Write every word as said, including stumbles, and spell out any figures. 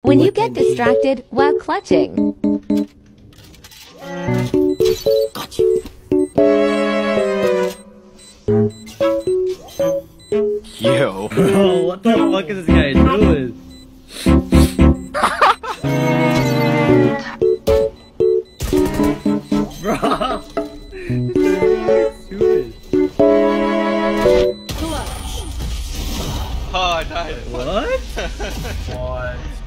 when you get distracted while clutching. Got you. Yo. Bro, what the fuck is this guy doing? Bro. Stupid. Oh, nice. What? What?